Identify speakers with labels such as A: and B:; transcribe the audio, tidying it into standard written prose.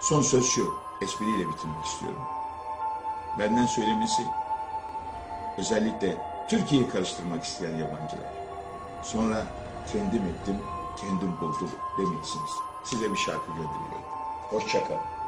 A: Son söz şu, espriyle bitirmek istiyorum. Benden söylemesi, özellikle Türkiye'yi karıştırmak isteyen yabancılar. Sonra kendim ettim, kendim buldum demeyesiniz. Size bir şarkı gönderiyorum. Hoşça kalın.